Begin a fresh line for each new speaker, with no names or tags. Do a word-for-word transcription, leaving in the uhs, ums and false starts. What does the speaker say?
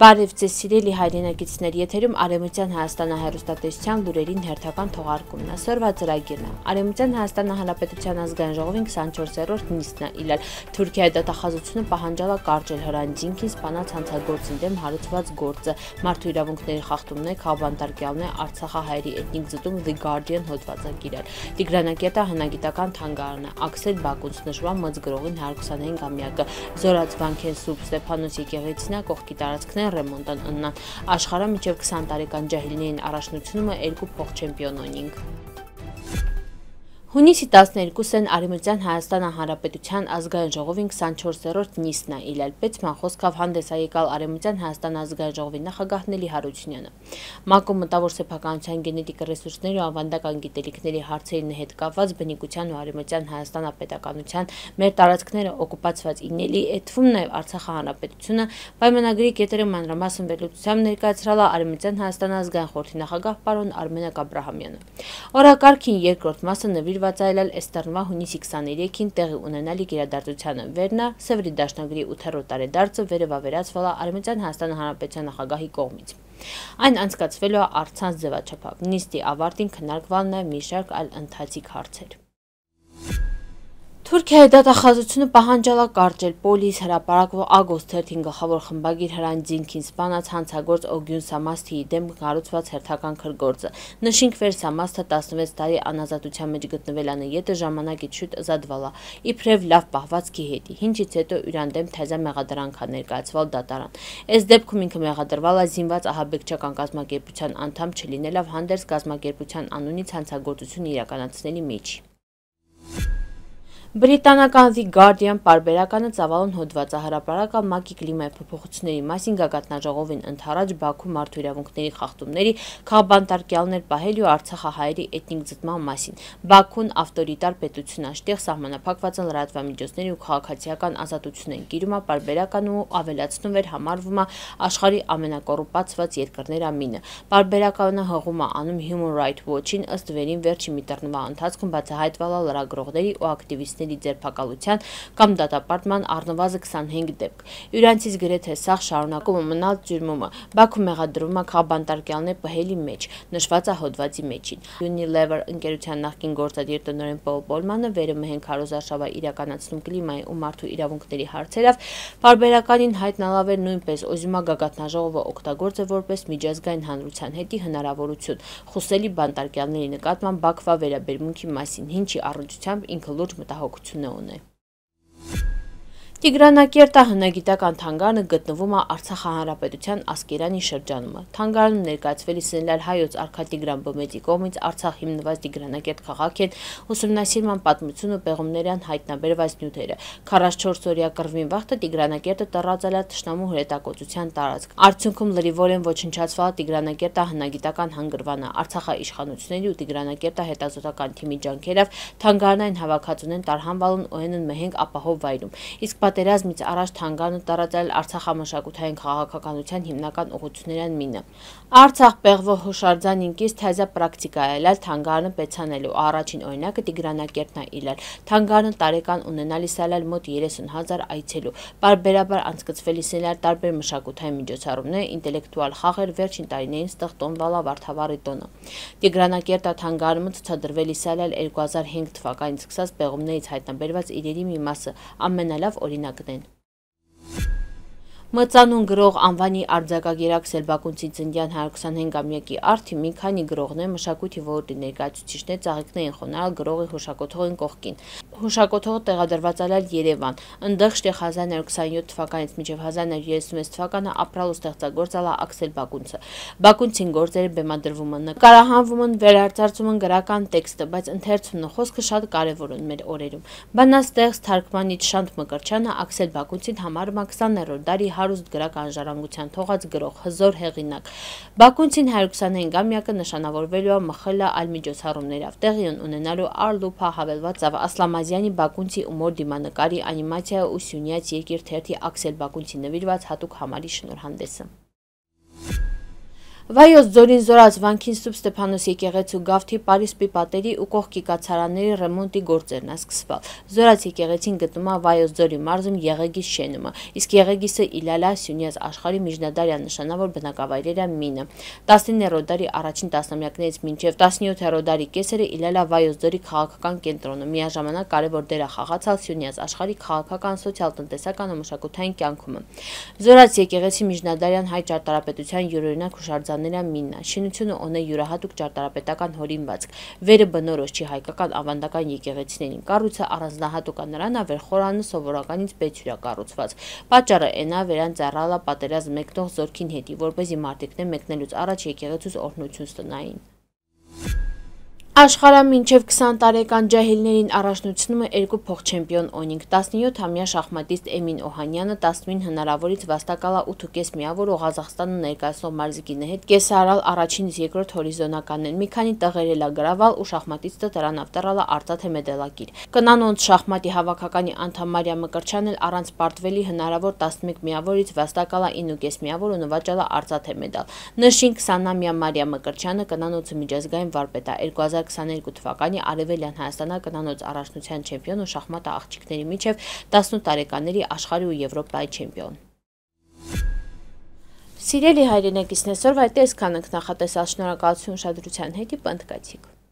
Բարև ձեզ սիրելի հայրենակիցներ, եթերում Արևմտյան Հայաստանը հեռուստատեսության լուրերին հերթական թողարկումն է, սրվա ծրագիրն է։ Արևմտյան Հայաստանը Հանրապետության ազգային ժողովին քսաներորդ նիստն է իլել Թուրքիայի դատախազությունը պահանջալա կարճել հրանձինքին սպանած հանցագործին դեմ հարուցված գործը, մարդու իրավունքների խախտումներ, քաղբանտարկյալներ, Արցախահայերի էթնիկ զտում The Guardian հոդվածագիրել։ Տիգրանակետը հնագիտական թանգարան է, Աքսել Բակունց նշվա մզգրողին հարյուր քսանհինգամյակը, Զորաց Վանքեն Սուրբ Ստեփանոս եկեղեցին կողքի տարածքներ ռեմոնտան ըննան, աշխարհը մինչև քսան տարեկան ջահիլներին առաջնությունը երկու փոխ-չեմպիոն ունինք։ Հունիսի տասներկուսին Արևմտյան Հայաստանը Հանրապետության ազգային ժողովին քսաներորդ նիստն է իլել, Պետսման խոսքով հանդես է եկալ Արևմտյան Հայաստան ազգային ժողովի նախագահ Նելի Հարությունյանը։ ՄԱԿ-ում մտավոր սեփականության գենետիկ ռեսուրսների ու ավանդական գիտելիքների հարցերի հետ կապված բնիկության ու Արևմտյան Հայաստանապետականության մեր տարածքները օկուպացված ինելի էթվում նաև Արցախի Հանրապետությունը պայմանագրի կետերը մանրամասն վերլուծությամբ ներկայացրել է Արևմտյան Հայաստան ազգային խորհրդի նախագահ պարոն Արմենակ Աբրահամյանը։ Օրակարգին երկրորդ մասը նվիրված այլել էստերնվա հունիսի քսաներեքին տեղի ունենալիք իրադարձությանը վերնա Սևրի դաշնագրի ութերորդ տարեդարձը վերևավերացվել է Արևմտյան Հայաստան Հանրապետության նախագահի կողմից։ Այն անցկացվելու է առցանց ձևաչափով։ Նիստի ավարտին քննարկվել նաև մի շարք այլ ընթացիկ հարցեր։ Թուրքիայի դատախազությունը պահանջալա կարճել Պոլիս հրապարակվող Ագոստ թերթին գլխավոր խմբագիր հրանձինքին սպանած հանցագործ Օգյուն Սամասթիի դեմ կառուցված հերթական քրգործը։ Նշենք վեր Սամասթը տասնվեց տարի անազատության մեջ գտնվելանը ետը ժամանակից շուտ զատվալա, իբրև լավ պահվածքի հետի, ինչից հետո իրան դեմ թեզա մեղադրանք է ներկայացվել դատարան։ Այս դեպքում ինքը մեղադրվել է զինված ահաբեկչական կազմակերպության անդամ չլինելով հանդերձ կազմակերպության անունից հանցագործություն իրականացնելի մեջ։ Բրիտանական The Guardian պարբերականը ծավալուն հոդված է հրապարակել ՄԱԿ-ի կլիմայի փոփոխությունների մասին գագաթնաժողովին ընդառաջ Բաքու մարդու իրավունքների խախտումների, քաղբանտարկյալներ պահելու Արցախահայերի էթնիկ զտման մասին։ Բաքուն ավտորիտար պետություն է, այդտեղ սահմանափակված են լրատվամիջոցների ու քաղաքացիական ազատությունն են, գիրում է պարբերական ու ավելացնում էր համարվում է աշխարհի ամենակոռուպացված երկրներ ամինը։ Պարբերականը հղում է անում Human Rights Watch-ին, ըստ վերին վերջի մի տրնվա ընթացքում բացահայտվել է լրագրողների ու ակտիվիստների ձերբակալության կամ դատապարտման առնվազն քսանհինգ դեպք։ Իրանցից գրեթե սաղ շարունակում է մնալ ծյուրմումը։ Բաքու մեղադրվում է քաղբանտարկյալներ պահելի մեջ, նշված է հոդվածի մեջին։ Unilever ընկերության նախկին գործադիր տնօրեն Պոլ Պոլմանը վերը մհենգ քարոզարշավը իրականացնում կլիմայի ու մարդու իրավունքների հարցերով պարբերականին հայտնալավ էր նույնպես օզյումա գագաթնաժողովը օգտագործել որպես միջազգային հանրության հետի հնարավորություն խուսելի բանտարկյալների նկատմամբ Բաքվա վերաբերմունքի մասին, ինչի առնչությամբ ինքը լուրջ մտահոգություն ունի։ Տիգրանակերտը հնագիտական թանգարանը գտնվում է Արցախի Հանրապետության Ասկերանի շրջանում։ Թանգարանում ներկայացվելիս սնելար հայոց արքա Տիգրան Բոմեծի կողմից Արցախ հիմնված Տիգրանակերտ քաղաքեն ուսումնասիրման պատմություն ու պեղումներն հայտնաբերված նյութերը։ քառասունչորս օրյա կռվին վաղը Տիգրանակերտը տռածել է թշնամու հրետակոծության տարածք։ Արդյունքում լրիվորեն ոչնչացվել է Տիգրանակերտը հնագիտական հանգրվանը։ Արցախի իշխանությունների ու Տիգրանակերտը հետազոտական թիմի ջանքերով թանգարանային հավաքածուներն տարհանվալուն օենն մհենգ ապահով վայրում։ Իսկ պատերազմից առաջ թանգարանը տարածել Արցախամշակութային քաղաքականության հիմնական ուղղություններն մինը։ Արցախ պեղվող հուշարձան ինքից թեզա պրակտիկա է թանգարանը պեցանելու առաջին օրինակը Տիգրանակերտն է իլել։ Թանգարանը տարեկան ունենալիս է մոտ երեսուն հազար այցելու։ Պարբերաբար անցկացվելիս են տարբեր մշակութային միջոցառումներ, ինտելեկտուալ խաղեր, վերջին տարիներին ստեղծվել է Վարդավառի տոնը։ Տիգրանակերտը թանգարանում ցուցադրվելիս է երկու հազար հինգ թվականից սկսած պեղումներից հայտնաբերված իրերի մի մասը ամենալավ օրինակն են։ Մծանուն գրող անվանի արձակագիր Սելբակունցի ծննդյան հարյուր քսանհինգամյակի արդի մի քանի գրողներ մշակույթի ոլորտի ներկայացուցիչներ ծաղիկներին խոնարհալ գրողի հուշակոթողին կողքին։ Հուշակոթողը տեղադրված է Երևան, ընդեղ շտեղ հազար նորը քսանյոթ թվականից մինչև հազար նորը երեսունվեց թվականը ապրալ ու ստեղծագործել է Աքսել Բակունցը։ Բակունցին գործերը բեմադրվում են, նկարահանվում են, վերարտարծում են գրական տեքստը, բայց ընթերցումն ու խոսքը շատ կարևոր են մեր օրերում։ Բանաստեղծ թարգմանիչ Շանթ Մկրտչյանը Աքսել Բակունցին համարում է քսաներորդ դարի հարուստ գրական ժառանգության թողած գրող, հզոր հեղինակ։ Բակունցին հարյուր քսանհինգամյակը նշանավորվելու է ՄԽԼ այլ միջոցառումներով։ Տեղի ունենալու Արլուփա հավելված Ասլամազյանի Բակունցի ումոր դիմանկարի անիմացիա ու Սյունյաց երկիր թերթի Աքսել Բակունցի նվիրված հատուկ համարի շնորհանդեսը։ Վայոց ձորին զորած Վանքին Սուրբ Ստեփանոս եկեղեցու գավթի Պարիսպի պատերի ու կողքի կացարանների ռեմոնտի գործերն է սկսվել։ Զորած եկեղեցին գտնվում է Վայոց ձորի մարզում Եղեգիս շենումը, իսկ Եղեգիսը Իլալա Սյունյաց աշխարհի միջնադարյան նշանավոր բնակավայրերը մինը։ տասնիններորդ դարի առաջին տասնամյակներից մինչև տասնյոթերորդ դարի կեսերը Իլալա Վայոց ձորի քաղաքական կենտրոնը միաժամանակ կարևոր դեր է խաղացել Սյունյաց աշխարհի քաղաքական, սոցիալ-տնտեսական ու մշակութային կյանքում։ Զորած եկեղեցի միջնադարյան հայ ճարտարապետության յուրօրինակ հուշարձանները մինն է։ Շինությունը ունի յուրահատուկ ճարտարապետական հորինվածք։ Վերը բնորոշ չի հայկական ավանդական եկեղեցիներին։ Կառույցը առանձնահատուկ է նրան, որ խորանը սովորականից բեցյուր է կառուցված։ Պատճառը այն է, վերան ծառայելա պատերազմ մեկնող զորքին հետի, որպեսզի մարտիկներ մեկնելուց առաջ եկեղեցուց օրհնություն ստանային։ Աշխարհը մինչև քսան տարեկան ջահիլներին առաջնությունում է երկու փոխչեմպիոն օնինք։ տասնյոթամյա շախմատիստ Էմին Օհանյանը տասնինը հնարավորից վաստակալա ութ ու կես միավոր ու Ղազախստանը ներկայացնող մարզիկինը հետ կեսարալ առաջինից երկրորդ հորիզոնականներ։ Մի քանի տղեր էլ գրավել ու շախմատիստը դրանով տռալը արծաթե մեդալակիր։ Կնանոնց շախմատի հավաքականի անդամ Մարիա Մկրտչյանն էլ առանց պարտվելի հնարավոր տասնմեկ միավորից վաստակալա ինը ու կես միավոր ու նվաճալա արծաթե մեդալ։ Նշին քսանամյա Մարիա Մկրտչյանը կնանոցը միջազգային վարպետ է։ երկու հազար քսաներկու թվականի Արևելյան Հայաստանը կնանոց առաջնության չեմպիոն ու շախմատը աղջիկների միջև տասնութ տարեկանների աշխարհի ու Եվրոպայի չեմպիոն։ Սիրելի հայրենակիցներ, այսօրվա այդպես քանք նախատեսած, շնորհակալություն ուշադրության հետ, պնդկացիք։